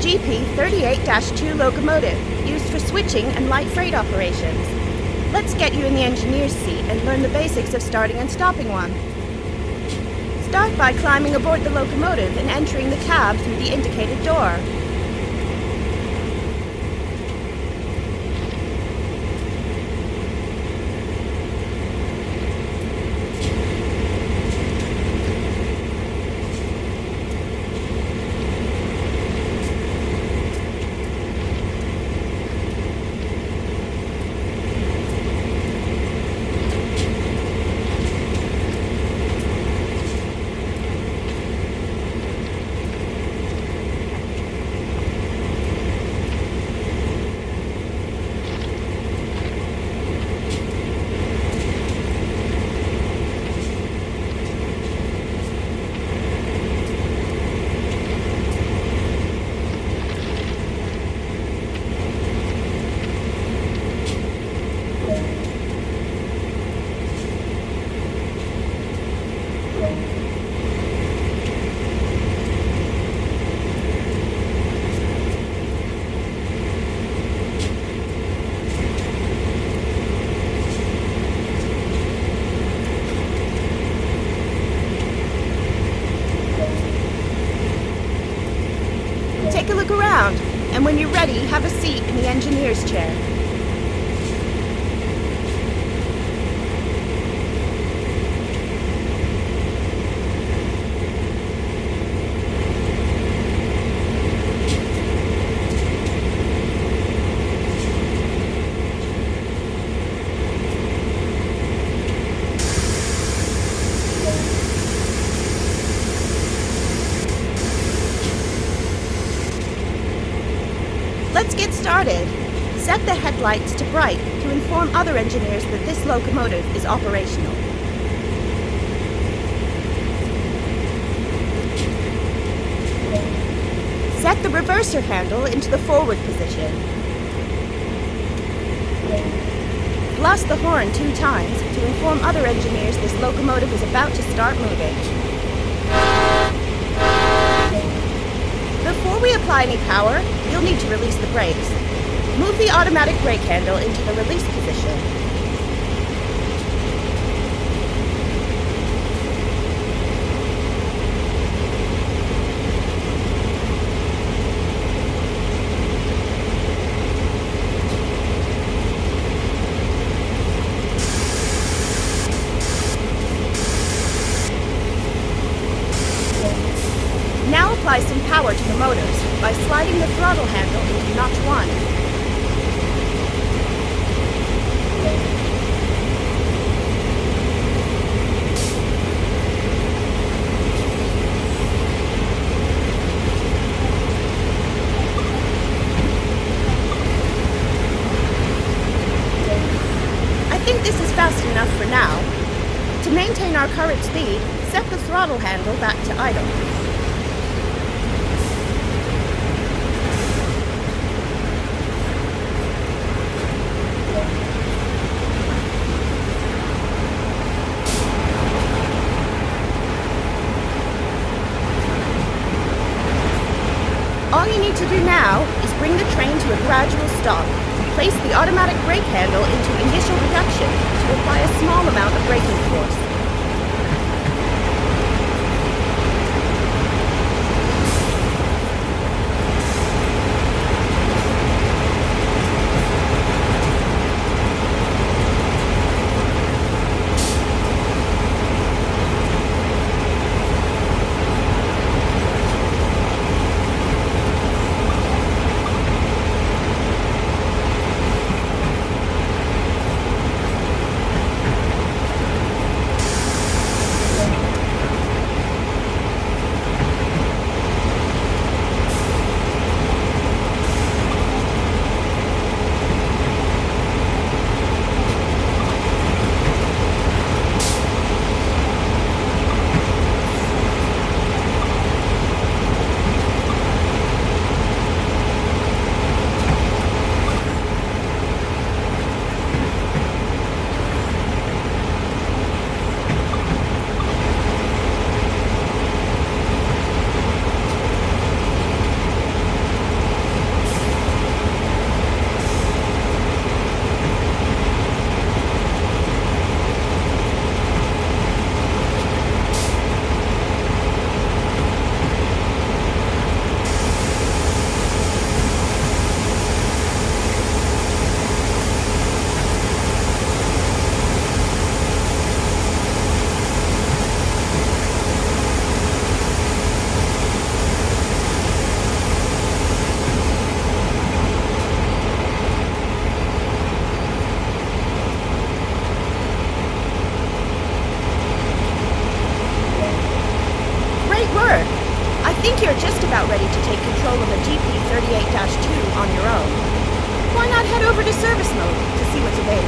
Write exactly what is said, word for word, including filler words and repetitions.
G P thirty-eight dash two locomotive, used for switching and light freight operations. Let's get you in the engineer's seat and learn the basics of starting and stopping one. Start by climbing aboard the locomotive and entering the cab through the indicated door. Take a look around, and when you're ready, have a seat in the engineer's chair. Let's get started. Set the headlights to bright to inform other engineers that this locomotive is operational. Set the reverser handle into the forward position. Blast the horn two times to inform other engineers this locomotive is about to start moving. Before we apply any power, you'll need to release the brakes. Move the automatic brake handle into the release position. Now apply some power to the motors by sliding the throttle handle into notch one. I think this is fast enough for now. To maintain our current speed, set the throttle handle back to idle. All you need to do now is bring the train to a gradual stop. Place the automatic brake handle into initial reduction to apply a small amount of braking force. ready to take control of a G P thirty-eight dash two on your own. Why not head over to service mode to see what's available?